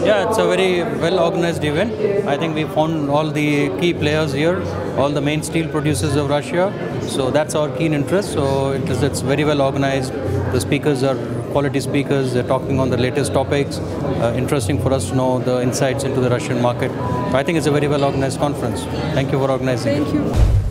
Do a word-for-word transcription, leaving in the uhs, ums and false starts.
Yeah, it's a very well organized event. I think we found all the key players here, all the main steel producers of Russia. So that's our keen interest. So it is, it's very well organized. The speakers are quality speakers. They're talking on the latest topics. Uh, interesting for us to know the insights into the Russian market. I think it's a very well organized conference. Thank you for organizing Thank it. you.